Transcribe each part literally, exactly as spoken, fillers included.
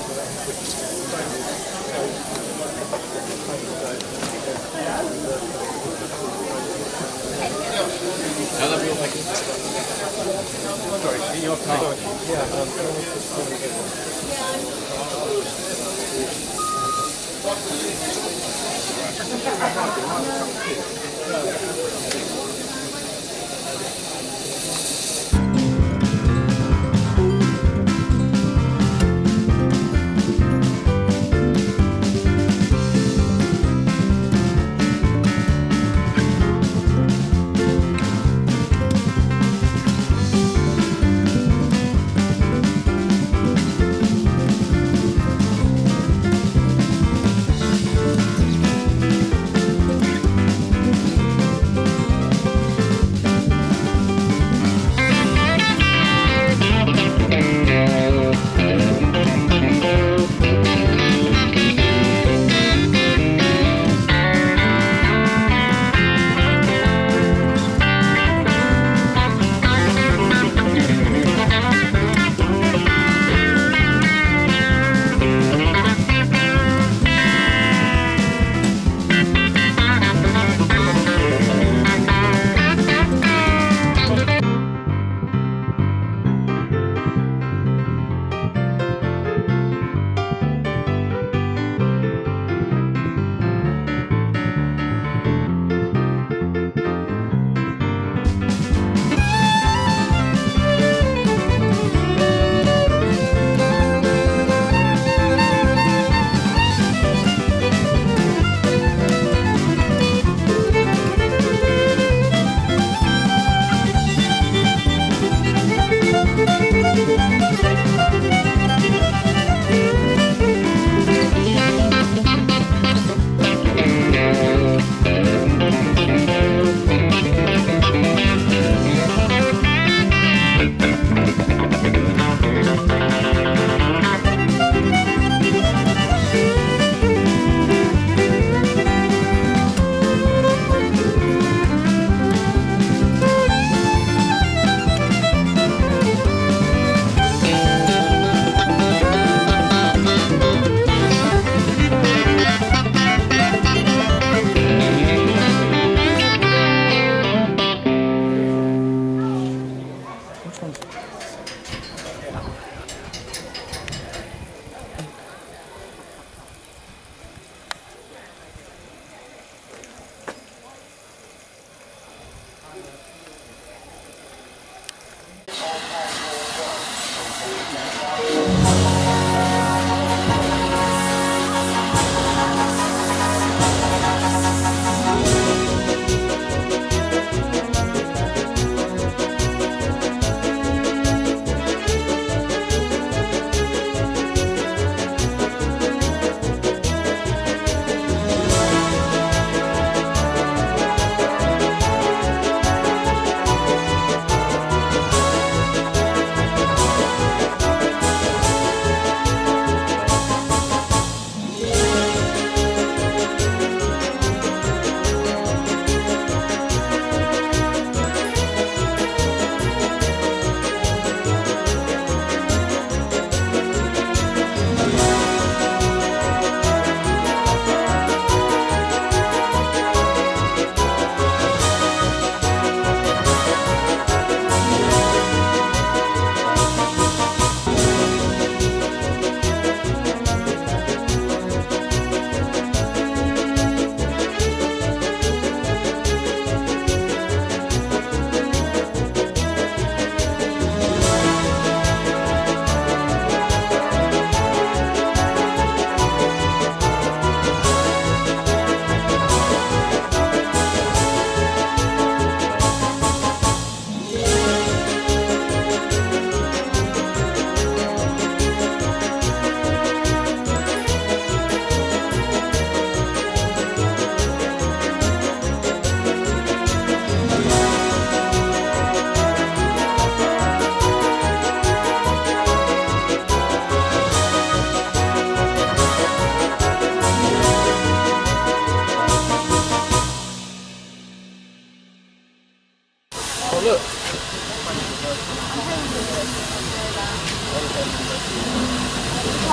Sorry, your car. Yeah,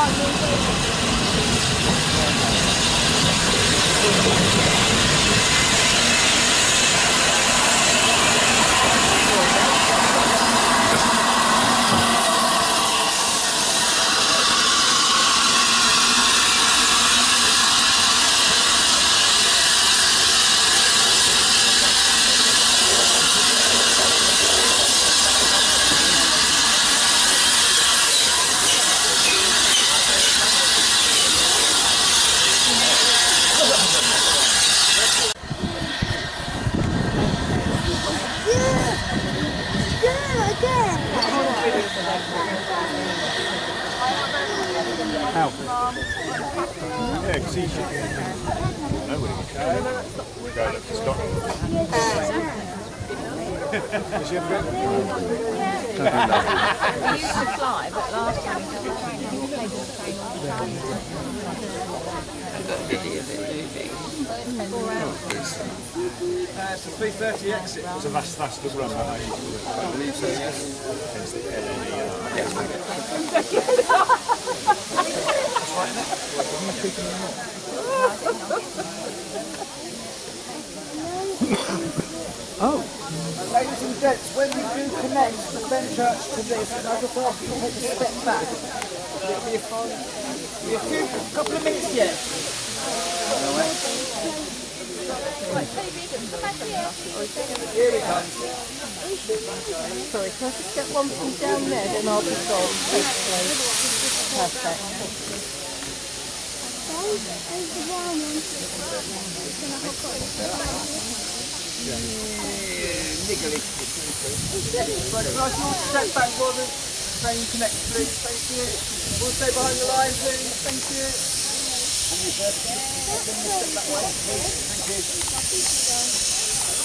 How? Yeah, because he should know where he goes. We're going up to Scotland. Does she have a Don't do that. He used to fly, but last time he did the train, he played the train all the time. Uh, it's a three thirty exit. So that's, that's the run that I usually do. I believe so, yes. Hence the L N E R. Yes, oh. Uh, ladies and gents, when you do connect the Fenchurch to this, and I just ask you to take a step back. It'll be a, be a few, couple of minutes yet. Here we come. Sorry, can I just get one from down there, then I'll be gone. Perfect. Niggly. Right, can I just all step back while the train connects, please? Thank you. We'll stay behind the line, please. Thank you. Step that way, please. Thank you.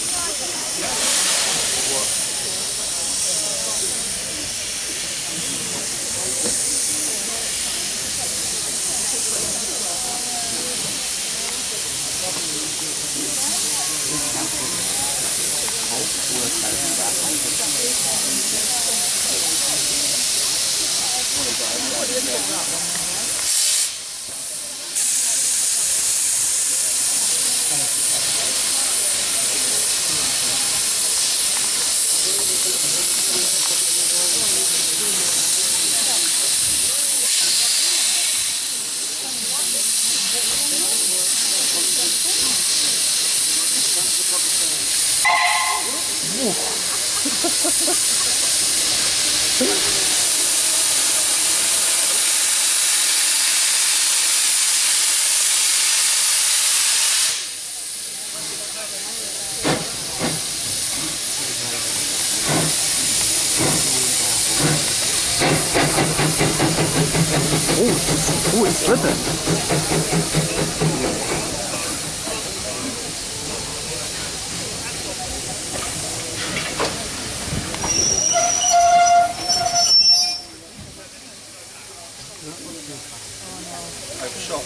Oh, it's slipping. Overshot.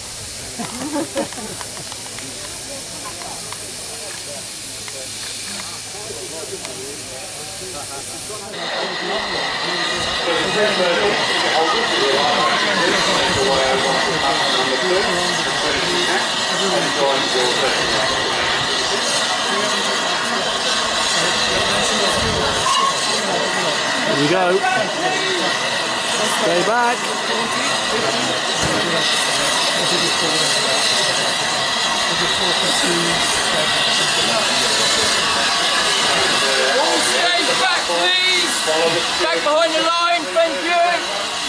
There you go. Stay back. All stage back, please. Back behind the line, thank you.